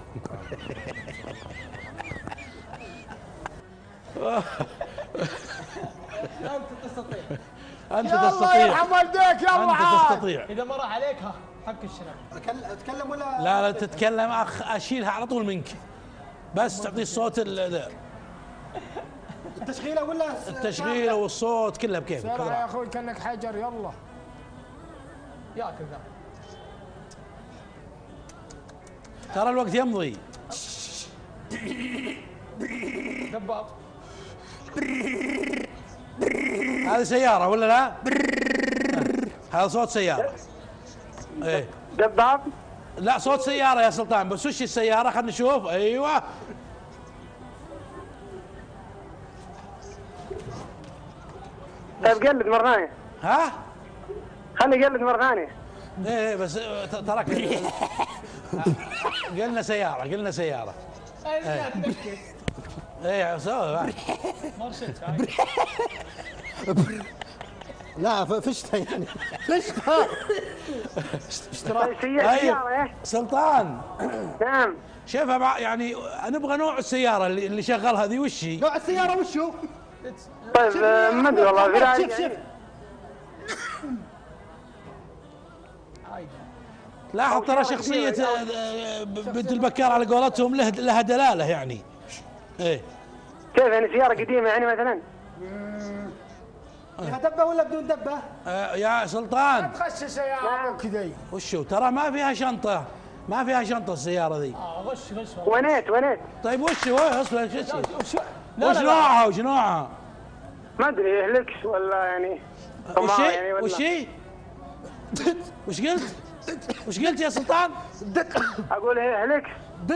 انت تستطيع. انت الله تستطيع. يرحم والديك يلا انت عاد. تستطيع. اذا ما راح عليك ها حق الشنب. اتكلم ولا لا لا تتكلم، اشيلها على طول منك، بس تعطي الصوت التشغيله ولا التشغيل والصوت كلها بكيفك. بسرعة يا اخوي كانك حجر يلا. ياكل ذا. ترى الوقت يمضي. دباب. هذه سيارة ولا لا؟ هذا صوت سيارة. ايه دباب. لا صوت سيارة يا سلطان، بس وش السيارة؟ خلينا نشوف. ايوه طيب قلد مرة ثانية. ها؟ خلي يقلد مرة ثانية. ايه بس تراك قلنا سيارة، قلنا سيارة. ايه سوي مرشد. لا فشتها يعني فشتها. طيب سيارة ايه؟ سلطان نعم. شوفها يعني نبغى نوع السيارة اللي شغلها ذي وش هي؟ نوع السيارة وش هو؟ طيب ما ادري والله في شوف شوف لاحظ ترى شخصية بنت البكار على قولتهم لها دلالة يعني. ايه كيف يعني سيارة قديمة يعني مثلا؟ فيها دبة ولا بدون دبة؟ يا سلطان تخشش يا كذا. وشو ترى ما فيها شنطة، ما فيها شنطة السيارة ذي. غش ونيت. طيب وش هو اصلا وش نوعها وش نوعها؟ ما ادري هلكس ولا يعني وش هي؟ وش قلت؟ وش قلت يا سلطان؟ اقول هلكس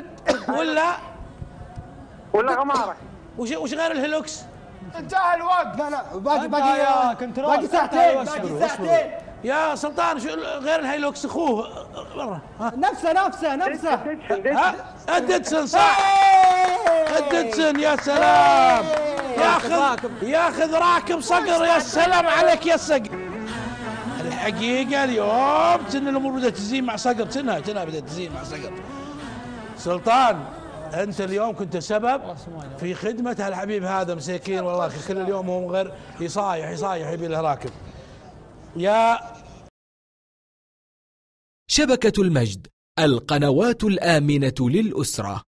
ولا غمارة. وش غير الهلوكس؟ انتهى الوقت. لا باقي ساعتين. يا سلطان شو غير الهيلوكس اخوه برا؟ نفسه الديدسون صح. الديدسون يا سلام. ياخذ راكب صقر. يا سلام عليك يا صقر. الحقيقة اليوم تن الامور بدأت تزين مع صقر، تنها بدأت تزين مع صقر. سلطان انت اليوم كنت سبب في خدمة هالحبيب هذا مساكين والله كل اليوم هو غير يصايح يبي له راكب. يا شبكة المجد، القنوات الآمنة للأسرة.